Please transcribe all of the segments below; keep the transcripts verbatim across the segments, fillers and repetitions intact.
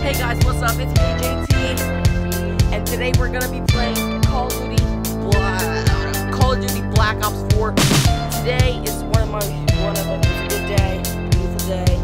Hey guys, what's up? It's me, J T, and today we're gonna be playing Call of Duty Bla Call of Duty Black Ops four. Today is one of my one of a good day, beautiful day.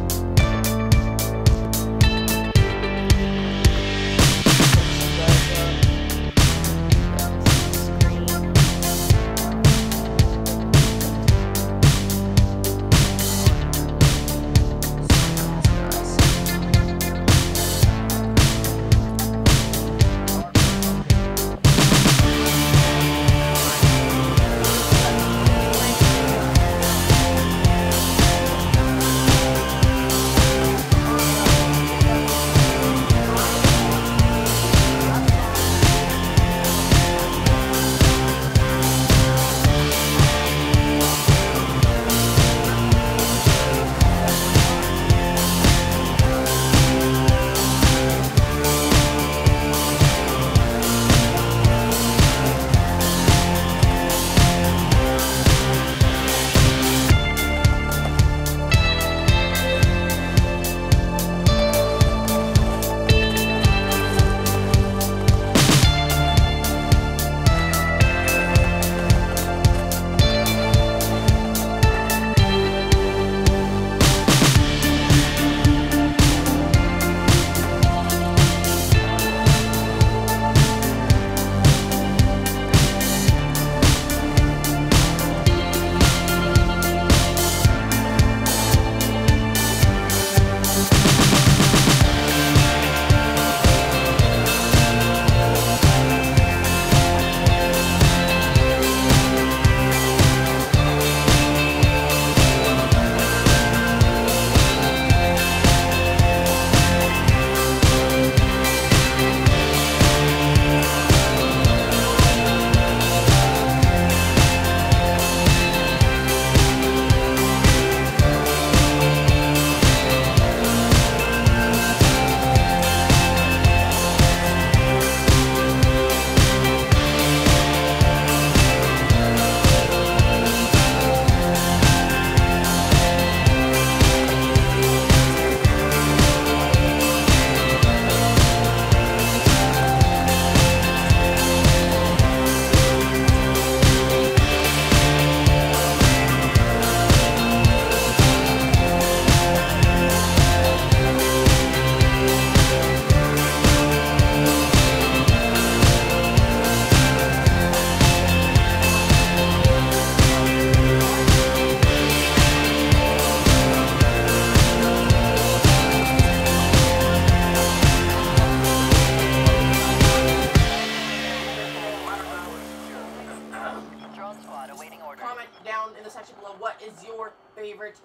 Comment down in the section below what is your favorite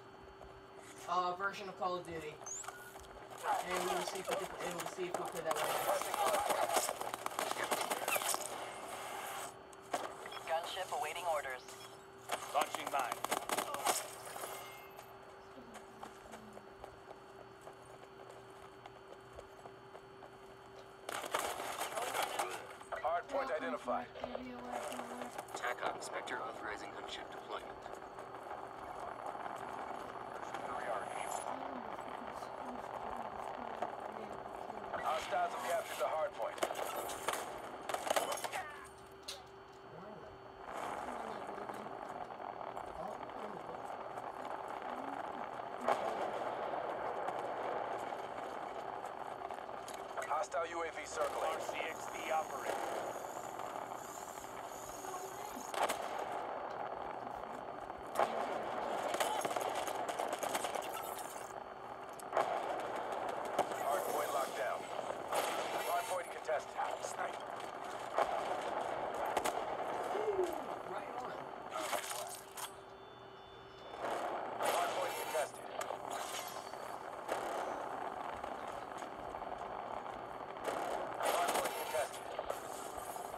uh, version of Call of Duty, and we will see if we can, and we'll see if we play that way. Gunship awaiting orders. Launching mine. Hard point identified. TACOM Spectre authorizing gunship deployment. Hostiles have captured the hard point. Hostile U A V circling. R C X D operator. Hardpoint locked down. Hardpoint contested. Snipe. Right on. Hardpoint contested. Hardpoint contested.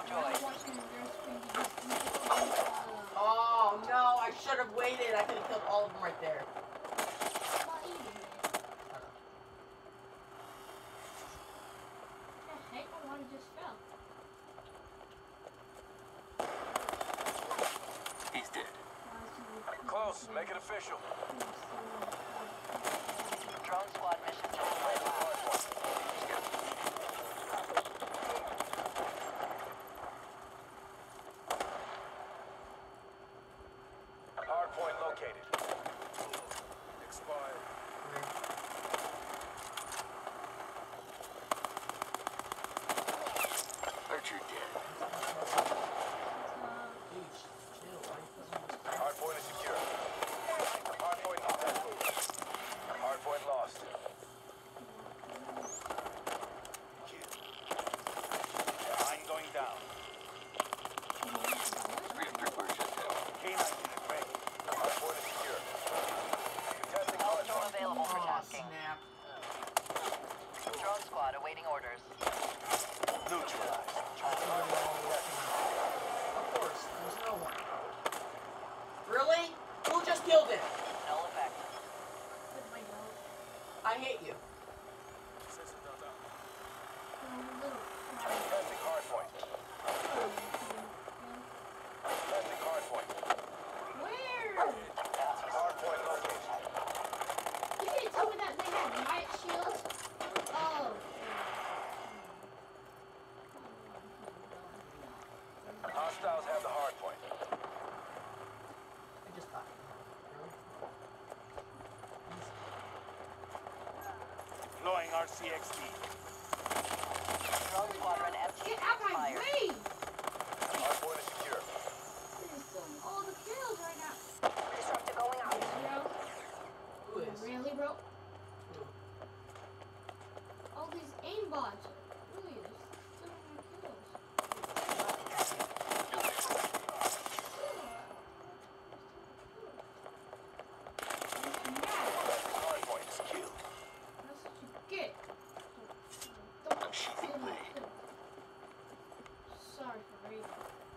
destroyed. Oh no, I should have waited. I could have killed all of them right there. He's dead. Close. Make it official. Drone squad mission complete. Hardpoint located. Expired. Archer dead. Hardpoint is secure. Hardpoint contested. Hardpoint lost. Mine going down. Reactor core shut down. K nine unit ready. Hardpoint is secure. Contesting All drone hardpoint. available for Oh, tasking. snap. Drone squad awaiting orders. Neutralized. Of course, there's no one. Really? Who just killed him? Null effect. I hate you. Contesting hardpoint. Contesting hardpoint. Where? Hardpoint located. You didn't tell me that they had riot shields? Oh. Hostiles have the hardpoint. I just thought. Deploying R C X D. Drone squadron M T Get out my expired. way! Hardpoint is secure. All the kills right now. Disruptor going out. Bro, Who is? really, bro? All these aimbots. Really, they're stealing my kills. Hardpoint is killed. That's what you get. I'm sheathing blade. Sorry for reading.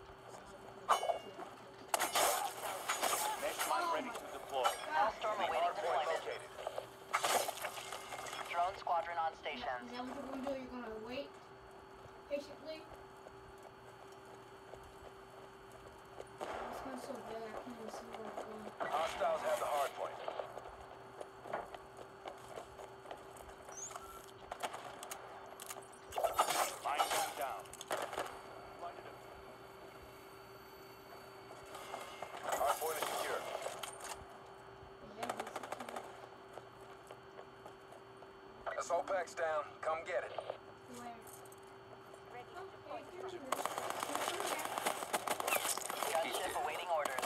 Mesh mine ready to deploy. Hellstorm awaiting Hardpoint deployment. located. Drone squadron on station. Is that what you're gonna do? You're gonna wait patiently? This one's so big, I can't even see where it's going. Hostiles have the hardpoint. Mine going down. Hardpoint is secure. Yeah, this is Assault pack's down. Come get it. where? Okay, here's yours. Gunship awaiting orders.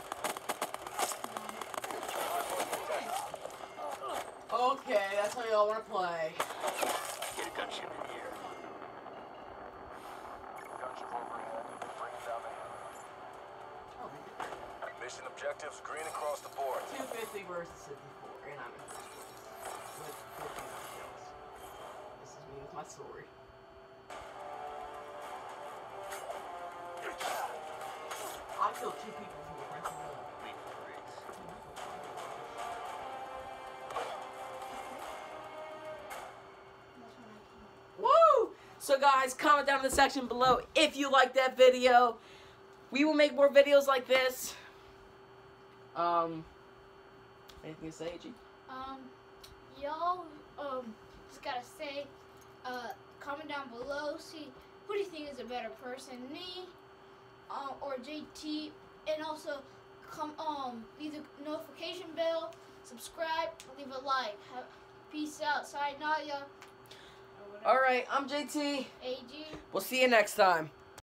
Hardpoint contested. Okay, that's how y'all want to play. Get a gunship in here. Gunship overhead. Bring it down the hill. Oh, Mission objectives green across the board. two fifty versus fifty-four, and I'm in first place. With fifty-nine kills. This is me with my sword. I killed two people from the front row. Lead for the race. That's when I came. Woo! So guys, comment down in the section below if you like that video. We will make more videos like this. Um, anything to say, G? Um, y'all, um, just gotta say, uh, comment down below, see, who do you think is a better person, me, um, or J T, and also, come, um, leave the notification bell, subscribe, leave a like. Have, peace out, sayonara. Alright, I'm J T. A G. We'll see you next time.